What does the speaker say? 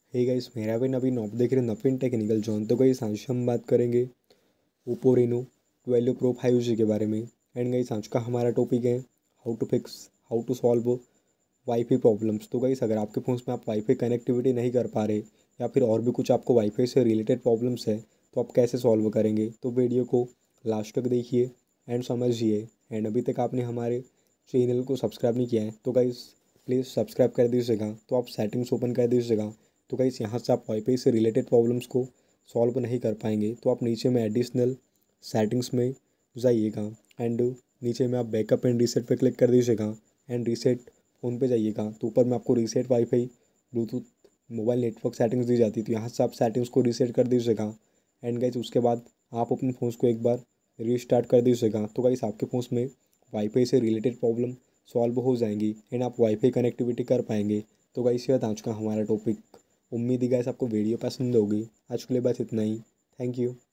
Hey guys, मेरा भी नवीन आप देख रहे हैं नवीन टेक्निकल जॉन। तो गाइस आज हम बात करेंगे ओप्पो रेनो 12 प्रो 5G के बारे में। एंड गाइस आज का हमारा टॉपिक है how to solve WiFi problems. तो गाइस अगर आपके फ़ोन में आप वाईफाई कनेक्टिविटी नहीं कर पा रहे या फिर और भी कुछ आपको वाईफाई से रिलेटेड प्रॉब्लम्स है तो आप कैसे सॉल्व करेंगे, तो वीडियो को लास्ट तक देखिए एंड समझिए। एंड अभी तक आपने हमारे चैनल को सब्सक्राइब नहीं किया है तो गाइस प्लीज़ सब्सक्राइब कर दीजिएगा। तो आप सेटिंग्स ओपन कर दीजिएगा। तो गाइस यहाँ से आप वाईफाई से रिलेटेड प्रॉब्लम्स को सॉल्व नहीं कर पाएंगे तो आप नीचे में एडिशनल सेटिंग्स में जाइएगा एंड नीचे में आप बैकअप एंड रीसेट पे क्लिक कर दीजिएगा एंड रीसेट फ़ोन पे जाइएगा। तो ऊपर में आपको reset WiFi Bluetooth mobile network settings दी जाती है, तो यहाँ से आप सेटिंग्स को रीसेट कर दीजिएगा। एंड गाइस उसके बाद आप अपने फ़ोन को एक बार रीस्टार्ट कर दीजिएगा। तो गाइस आपके फ़ोन में वाईफाई से रिलेटेड प्रॉब्लम सॉल्व हो जाएंगी एंड आप वाईफाई कनेक्टिविटी कर पाएंगे। तो गाइस ये था आज का हमारा टॉपिक। उम्मीद है गाइस आपको वीडियो पसंद होगी। आज के लिए बस इतना ही। Thank you.